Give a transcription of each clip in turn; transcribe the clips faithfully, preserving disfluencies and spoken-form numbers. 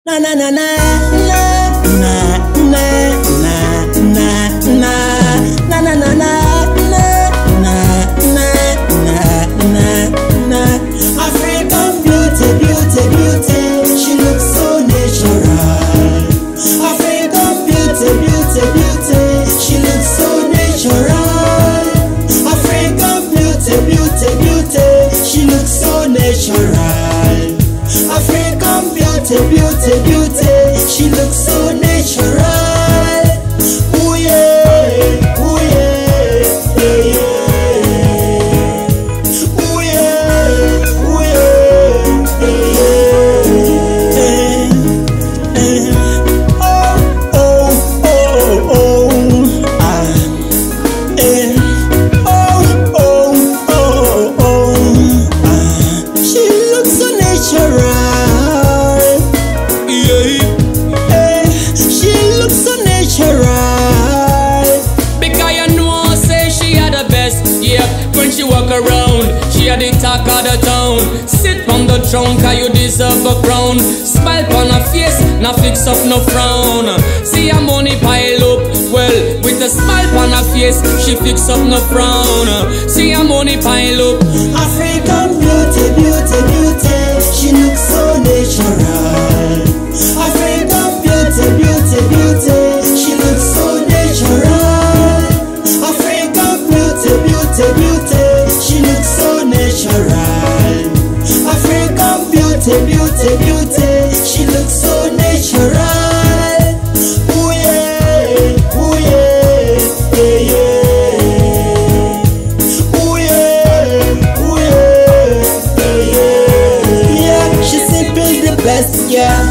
Na na na na na na na na na na na na na na na na na. African beauty, beauty, beauty, she looks so natural. African beauty, beauty, beauty, she looks so natural. African beauty, beauty, beauty, she looks so natural. African beauty, beauty, beauty, she looks so natural. Ooh yeah, ooh yeah, yeah, yeah. Ooh yeah, ooh yeah, yeah, yeah. Eh, eh. Oh, oh, oh, oh, ah, eh. Oh, oh, oh, oh, ah. She looks so natural. She walk around, she had the talk of the town. Sit on the throne, cause you deserve a crown. Smile on her face, now fix up no frown. See her money pile up, well, with a smile on her face, she fix up no frown. See her money pile up. African beauty, beauty, beauty, she looks so natural. African beauty, beauty, beauty, she looks so natural. African beauty, beauty, beauty, she looks so natural. African beauty, beauty, beauty, she looks so natural. Ooh yeah, ooh yeah, yeah, yeah. Ooh yeah, ooh yeah, yeah, yeah. Yeah, she's simply the best, yeah.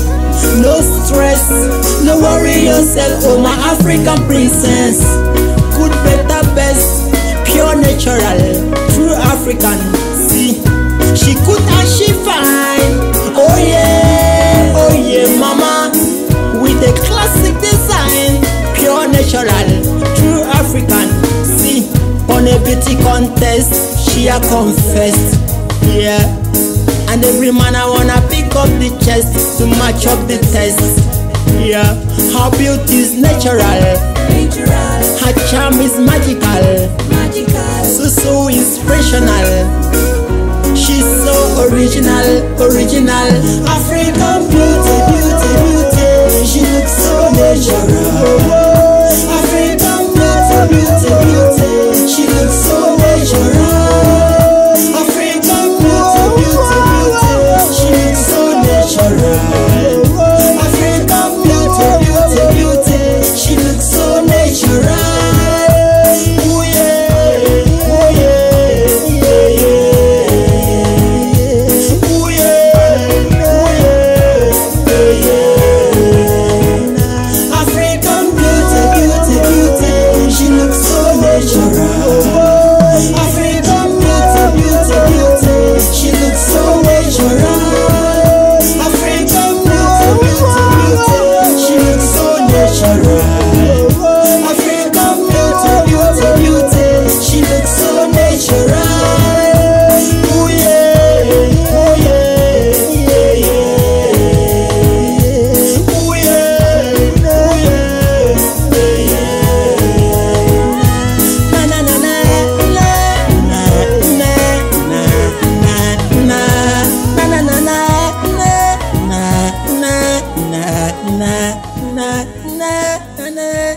No stress, no worry yourself, oh my African princess. Good, better, best, pure natural, true African. See, she good and she fine. Oh yeah, oh yeah, mama. With a classic design, pure natural, true African. See, on a beauty contest, she a confessed. Yeah, and every man I wanna pick up the chest to match up the test. Yeah, her beauty is natural. Natural. Her charm is magical. Magical. So so inspirational. She's so original, original. African beauty, beauty, beauty. She looks so natural. African beauty, beauty, beauty. She looks so natural. African beauty, beauty, beauty. She looks so natural. African beauty, beauty, beauty. She looks so natural. Na na na na na.